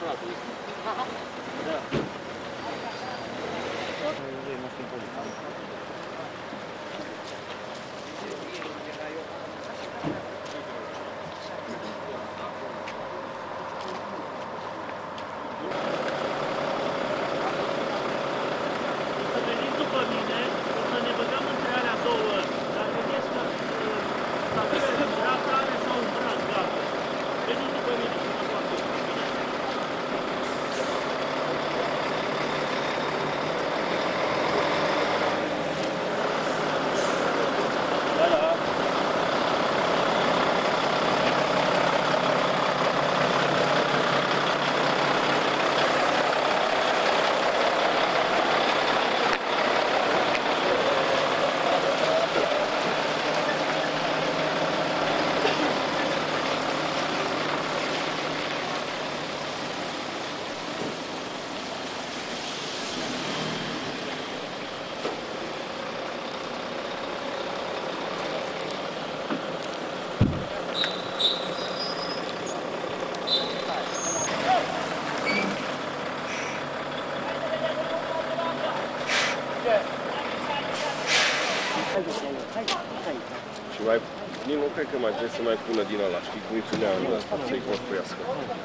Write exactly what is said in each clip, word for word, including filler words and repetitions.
Și mai, nu cred că mai trebuie să mai pună din ăla, știi, cum îi punea în ăsta, să-i construiască.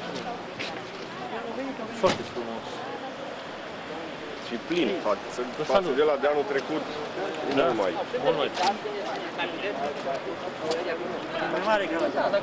Foarte frumos. Și plin, față, față de la de anul trecut, da? Mult mai. Mult mai plin. Mai mare ca la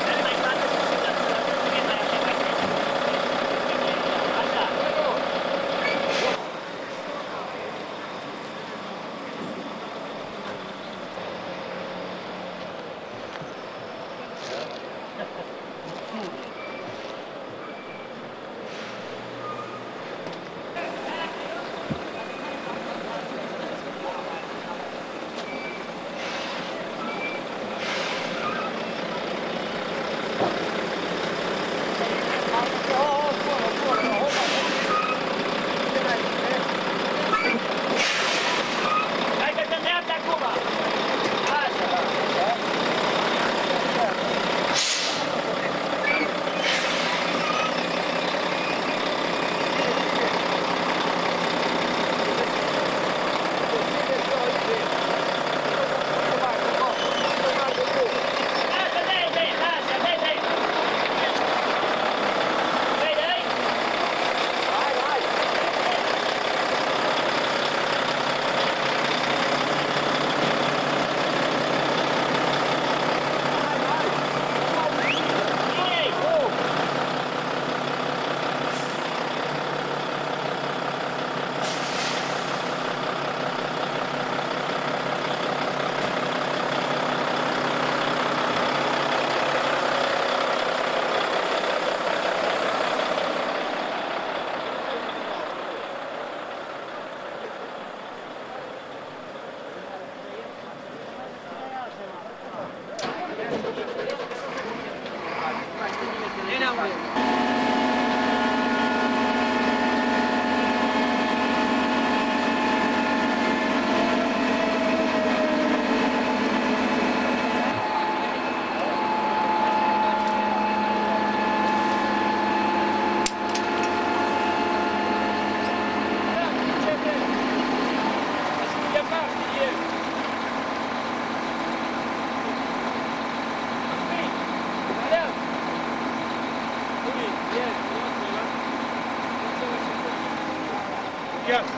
Chiar.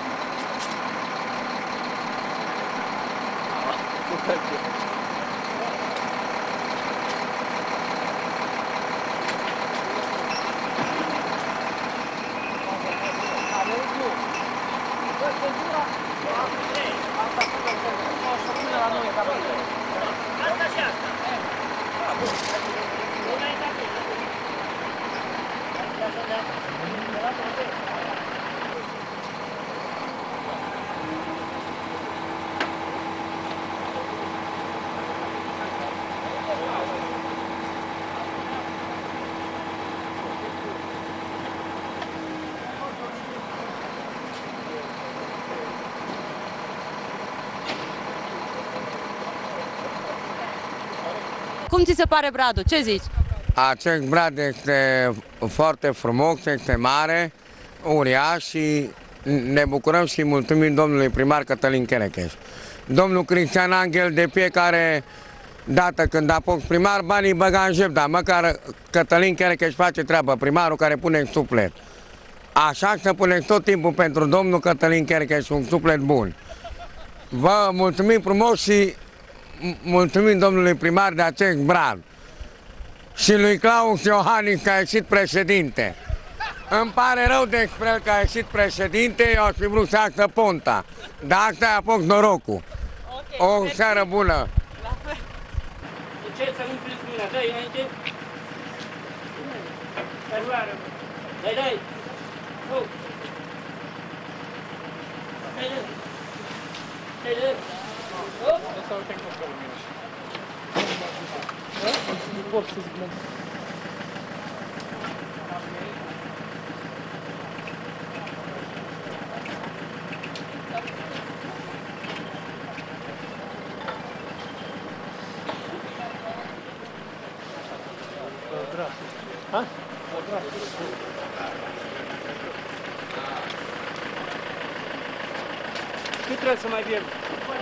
Asta și asta. Cum ți se pare Bradul? Ce zici? Acest brad este foarte frumos, este mare, uriaș și ne bucurăm și mulțumim domnului primar Cătălin Cherecheș. Domnul Cristian Angel, de fiecare dată când a fost primar, banii băga în jeb, dar măcar Cătălin Cherecheș face treabă, primarul care pune în suflet. Așa să puneți tot timpul pentru domnul Cătălin Cherecheș un suflet bun. Vă mulțumim frumos și mulțumim domnului primar de acest brad. Și lui Claus Iohannis că a ieșit președinte. Îmi pare rău despre el că a ieșit președinte, eu aș fi vrut să iasă Ponta. Dar asta a fost norocul. O seară bună! Ce să nu pleci mâna? Dai înainte. Dai, dai. Oh. Dai, dai. Dai, dai. Oh. Asta o tengo pe lumină. Nu pot să zic. Ha? Cât trebuie să mai bem?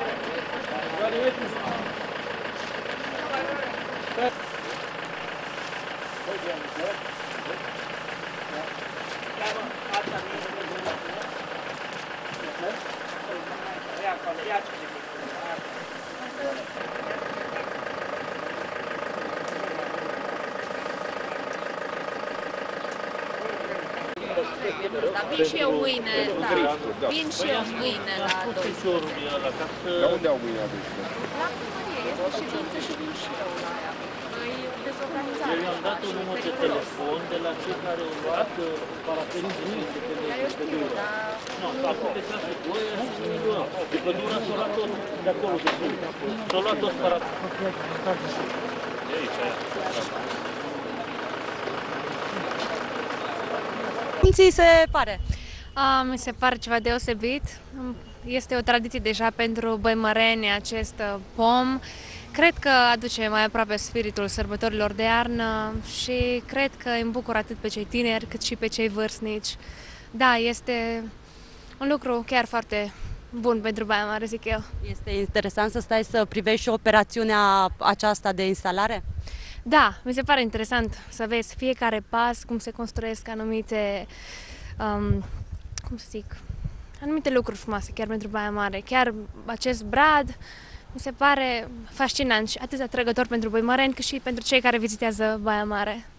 Dar vin și eu mâine, da. Vin și eu mâine la doisprezece. Dar unde au mâine aduși? La primărie, este ședință și vin și eu la ea. Noi dezorganizare. Eu i-am dat un număr de telefon de la cei care au luat paraperizmul. Dar eu știu, dar... Nu, acum pe trasă cu ăia și nu luăm. De pădura s-a luat tot de acolo, de sus. S-a luat tot paraperizmul. De aici, aia. Cum ți se pare? A, mi se pare ceva deosebit. Este o tradiție deja pentru băimăreni acest pom. Cred că aduce mai aproape spiritul sărbătorilor de iarnă și cred că îi îmbucură atât pe cei tineri cât și pe cei vârstnici. Da, este un lucru chiar foarte bun pentru Baia Mare, zic eu. Este interesant să stai să privești și operațiunea aceasta de instalare? Da, mi se pare interesant să vezi fiecare pas, cum se construiesc anumite, um, cum să zic, anumite lucruri frumoase chiar pentru Baia Mare. Chiar acest brad mi se pare fascinant și atât atrăgător pentru băimăreni cât și pentru cei care vizitează Baia Mare.